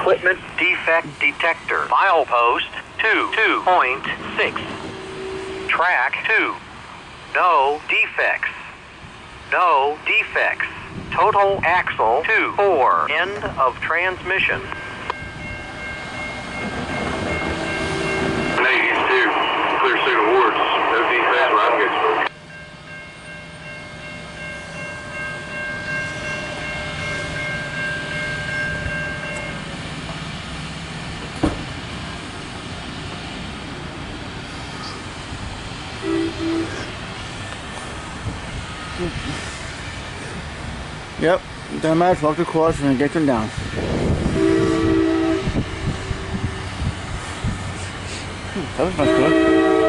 equipment defect detector. Milepost 2.6. Track 2. No defects. No defects. Total axle 2-4. End of transmission. 82. Clear suit awards. No defects. Martinsburg. Yep, doesn't matter, walk the course and get them down. That was much good.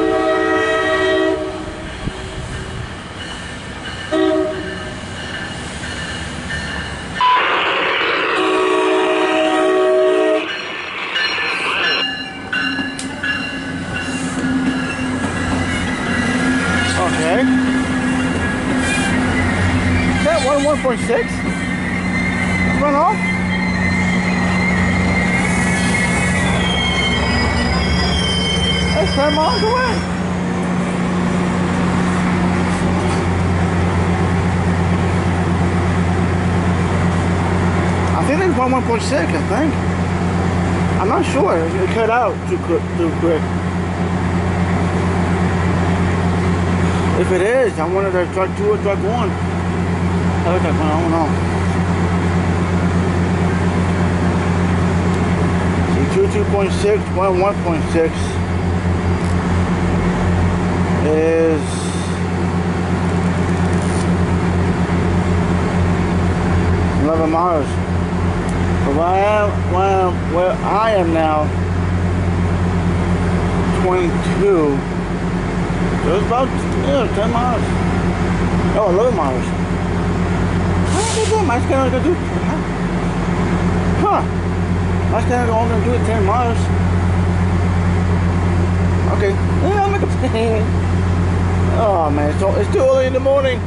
Okay. Is that 1.6? Run off? That's 10 miles away. I think it's 1.6, I think. I'm not sure. It cut out too quick. If it is, I wonder if it's truck 2 or truck 1. I don't know. See, 2.6, 1.6 is 11 miles. So where I am now, 22. So it's about 10 miles. Oh, 11 miles. How did I get that? My scanner gonna do? Huh? My scanner only gonna do it 10 miles. Okay. Yeah, I'll make a plan. Oh man, it's too early in the morning.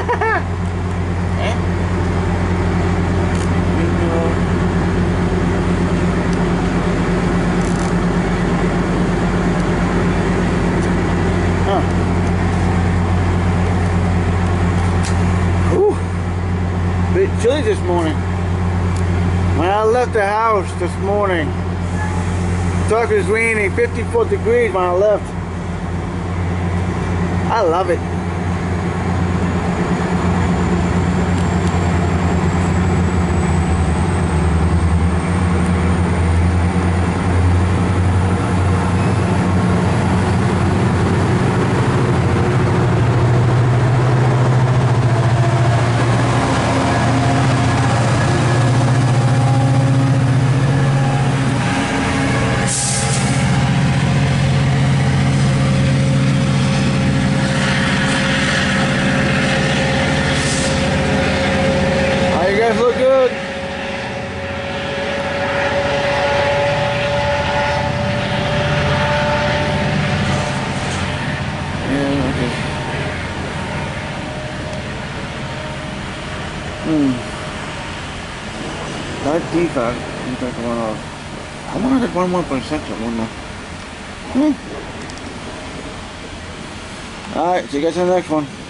Bit chilly this morning. When I left the house this morning, it was raining, 54 degrees when I left. I love it. That defect went off. I wonder if 1.6 or one more. Alright, see you guys in the next one.